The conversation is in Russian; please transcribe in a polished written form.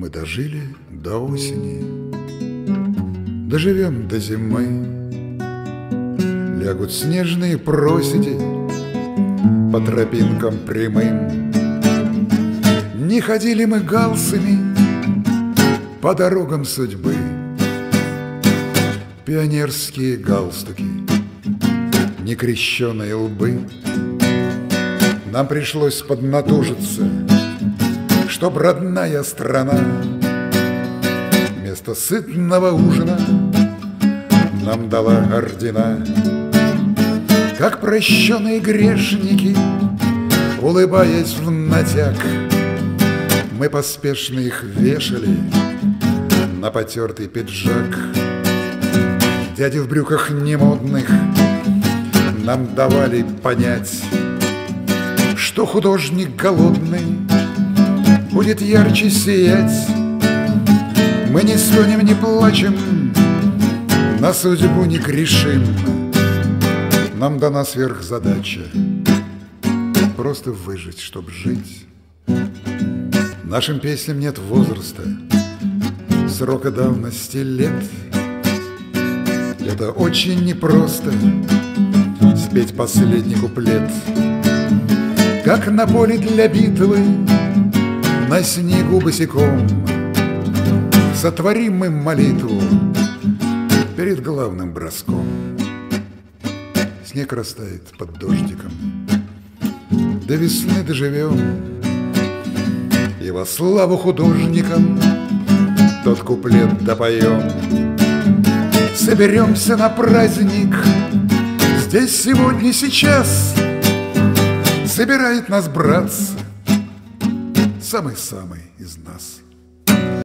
Мы дожили до осени, доживем до зимы. Лягут снежные проседи по тропинкам прямым. Не ходили мы галсами по дорогам судьбы. Пионерские галстуки, некрещеные лбы. Нам пришлось поднатужиться, чтоб родная страна вместо сытного ужина нам дала ордена. Как прощенные грешники, улыбаясь в натяг, мы поспешно их вешали на потертый пиджак. Дяди в брюках немодных нам давали понять, что художник голодный будет ярче сиять. Мы не стонем, не плачем, на судьбу не грешим. Нам дана сверхзадача просто выжить, чтоб жить. Нашим песням нет возраста, срока давности лет. Это очень непросто спеть последний куплет. Как на поле для битвы, на снегу босиком, сотворим мы молитву перед главным броском. Снег растает под дождиком, до весны доживем, и во славу художникам тот куплет допоем. Соберемся на праздник здесь сегодня, сейчас. Собирает нас братцы, самый-самый из нас.